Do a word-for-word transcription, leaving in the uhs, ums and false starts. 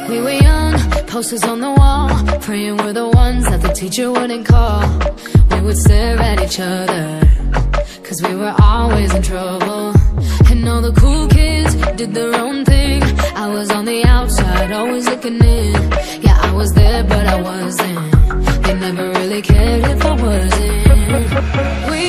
We were young, posters on the wall, praying we're the ones that the teacher wouldn't call. We would stare at each other, cause we were always in trouble. And all the cool kids did their own thing. I was on the outside, always looking in. Yeah, I was there, but I wasn't. They never really cared if I wasn't. We